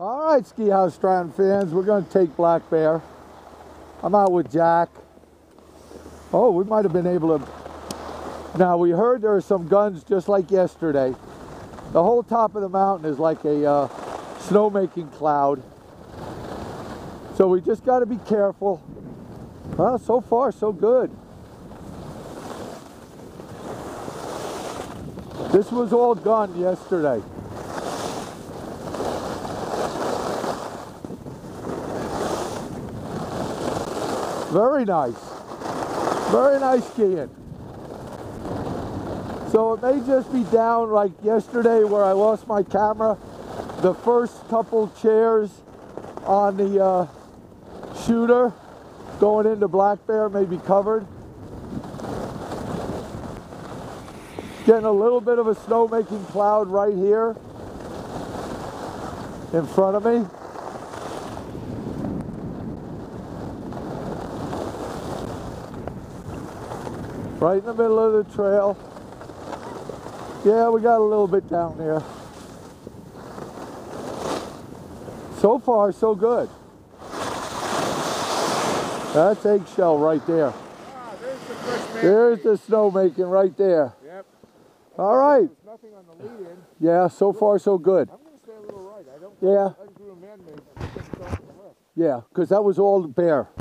All right, Ski Haus Stratton fans, we're going to take Black Bear. I'm out with Jack. Oh, we might have been able to. Now, we heard there are some guns just like yesterday. The whole top of the mountain is like a snowmaking cloud. So we just got to be careful. Well, so far, so good. This was all gun yesterday. Very nice. Very nice skiing. So it may just be down like yesterday where I lost my camera. The first couple chairs on the shooter going into Black Bear may be covered. Getting a little bit of a snowmaking cloud right here in front of me. Right in the middle of the trail. Yeah, we got a little bit down there. So far, so good. That's eggshell right there. Ah, there's the fresh man. There's the snowmaking right there. Yep. All right. There's nothing on the lead-in. Yeah, so far, so good. I'm going to stay a little right. I don't. Yeah. I do a man-made. Yeah, because that was all bear.